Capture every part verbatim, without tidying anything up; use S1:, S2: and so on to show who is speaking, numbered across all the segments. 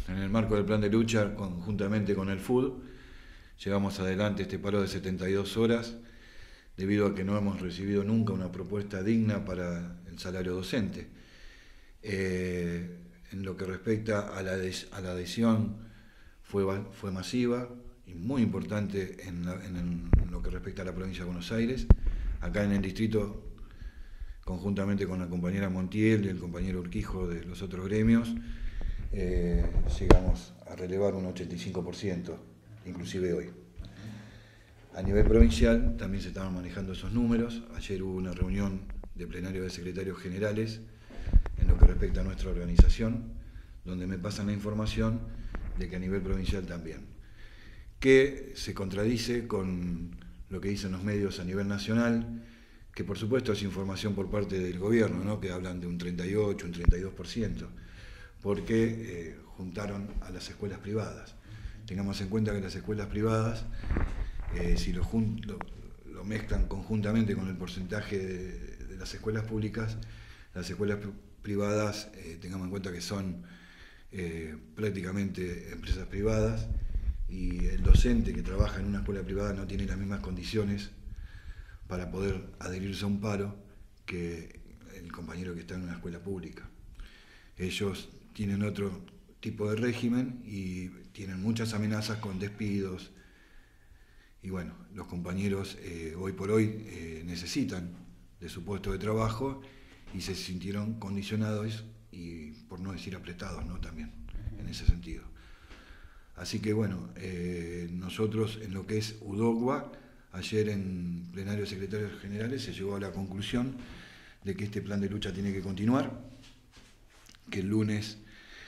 S1: en el marco del plan de lucha, conjuntamente con el F U D, llevamos adelante este paro de setenta y dos horas, debido a que no hemos recibido nunca una propuesta digna para el salario docente. Eh, en lo que respecta a la, a la adhesión, fue, fue masiva y muy importante en, la, en, el, en lo que respecta a la provincia de Buenos Aires. Acá en el distrito, conjuntamente con la compañera Montiel y el compañero Urquijo de los otros gremios, eh, llegamos a relevar un ochenta y cinco por ciento, inclusive hoy. A nivel provincial también se estaban manejando esos números. Ayer hubo una reunión de plenario de secretarios generales en lo que respecta a nuestra organización, donde me pasan la información de que a nivel provincial también, que se contradice con lo que dicen los medios a nivel nacional, que por supuesto es información por parte del gobierno, ¿no?, que hablan de un treinta y ocho, un treinta y dos por ciento, porque eh, juntaron a las escuelas privadas. Tengamos en cuenta que las escuelas privadas, eh, si lo, lo, lo mezclan conjuntamente con el porcentaje de, de las escuelas públicas, las escuelas privadas, eh, tengamos en cuenta que son eh, prácticamente empresas privadas, y el docente que trabaja en una escuela privada no tiene las mismas condiciones para poder adherirse a un paro que el compañero que está en una escuela pública. Ellos tienen otro tipo de régimen y tienen muchas amenazas con despidos, y bueno, los compañeros eh, hoy por hoy eh, necesitan de su puesto de trabajo y se sintieron condicionados y, por no decir apretados, ¿no?, también en ese sentido. Así que bueno, eh, nosotros en lo que es UDOGUA, ayer en plenario de secretarios generales se llegó a la conclusión de que este plan de lucha tiene que continuar, que el lunes,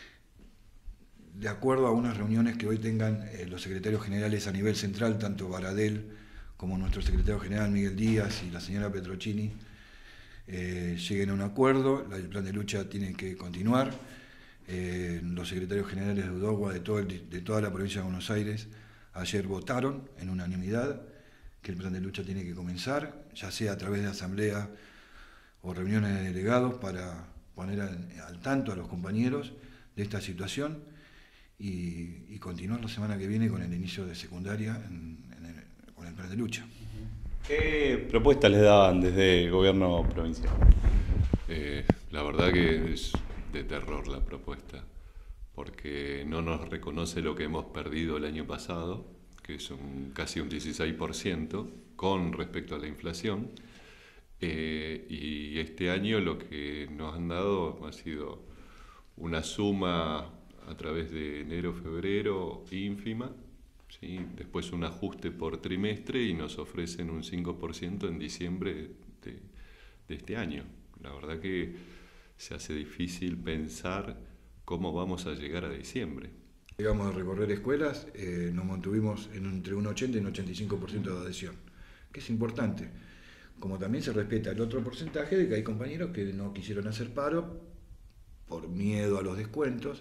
S1: de acuerdo a unas reuniones que hoy tengan eh, los secretarios generales a nivel central, tanto Baradel como nuestro secretario general Miguel Díaz y la señora Petrocini, eh, lleguen a un acuerdo. El plan de lucha tiene que continuar. Eh, los secretarios generales de UDOGUA de, todo el, de toda la provincia de Buenos Aires ayer votaron en unanimidad que el plan de lucha tiene que comenzar, ya sea a través de asamblea o reuniones de delegados, para poner al, al tanto a los compañeros de esta situación y, y continuar la semana que viene con el inicio de secundaria en, en el, con el plan de lucha.
S2: ¿Qué propuestas les daban desde el gobierno provincial?
S3: Eh, la verdad que es de terror la propuesta, porque no nos reconoce lo que hemos perdido el año pasado, que es un, casi un dieciséis por ciento con respecto a la inflación, eh, y este año lo que nos han dado ha sido una suma a través de enero-febrero ínfima, ¿sí?, después un ajuste por trimestre y nos ofrecen un cinco por ciento en diciembre de, de este año. La verdad que se hace difícil pensar cómo vamos a llegar a diciembre.
S1: Llegamos a recorrer escuelas, eh, nos mantuvimos en entre un ochenta y un ochenta y cinco por ciento de adhesión, que es importante, como también se respeta el otro porcentaje de que hay compañeros que no quisieron hacer paro por miedo a los descuentos.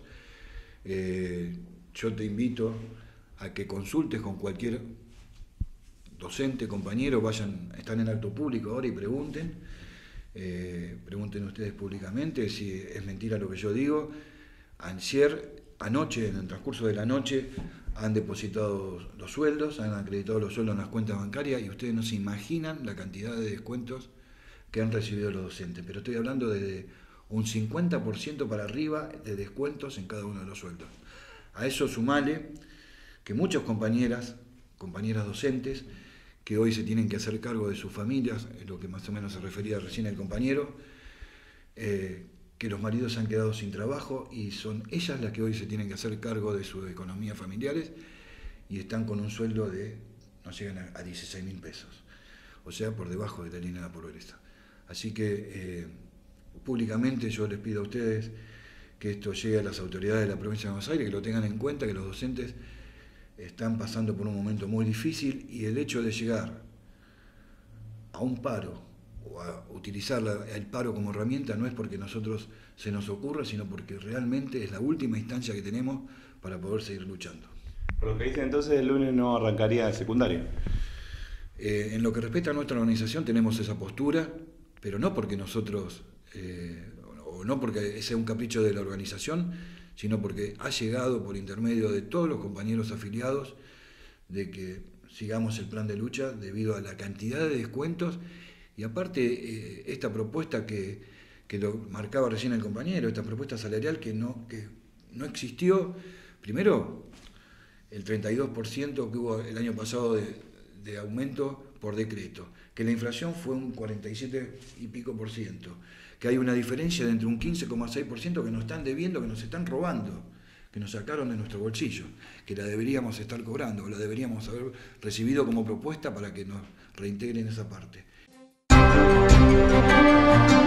S1: Eh, yo te invito a que consultes con cualquier docente, compañero, vayan, están en acto público ahora y pregunten, eh, pregunten ustedes públicamente si es mentira lo que yo digo. Ayer, anoche, en el transcurso de la noche, han depositado los sueldos, han acreditado los sueldos en las cuentas bancarias y ustedes no se imaginan la cantidad de descuentos que han recibido los docentes, pero estoy hablando de un cincuenta por ciento para arriba de descuentos en cada uno de los sueldos. A eso sumale que muchas compañeras, compañeras docentes, que hoy se tienen que hacer cargo de sus familias, es lo que más o menos se refería recién el compañero, eh, que los maridos se han quedado sin trabajo y son ellas las que hoy se tienen que hacer cargo de sus economías familiares y están con un sueldo de, no llegan a, a dieciséis mil pesos, o sea, por debajo de la línea de la pobreza. Así que eh, públicamente yo les pido a ustedes que esto llegue a las autoridades de la provincia de Buenos Aires, que lo tengan en cuenta, que los docentes están pasando por un momento muy difícil y el hecho de llegar a un paro o a utilizar la, el paro como herramienta no es porque nosotros se nos ocurra, sino porque realmente es la última instancia que tenemos para poder seguir luchando.
S2: Por lo que dicen entonces, el lunes no arrancaría de secundaria.
S1: Eh, en lo que respecta a nuestra organización tenemos esa postura, pero no porque nosotros, eh, o no porque sea un capricho de la organización, sino porque ha llegado por intermedio de todos los compañeros afiliados de que sigamos el plan de lucha debido a la cantidad de descuentos y aparte eh, esta propuesta que, que lo marcaba recién el compañero, esta propuesta salarial que no, que no existió, primero el treinta y dos por ciento que hubo el año pasado de, de aumento por decreto, que la inflación fue un cuarenta y siete y pico por ciento, que hay una diferencia de entre un quince coma seis por ciento que nos están debiendo, que nos están robando, que nos sacaron de nuestro bolsillo, que la deberíamos estar cobrando, o la deberíamos haber recibido como propuesta para que nos reintegren esa parte.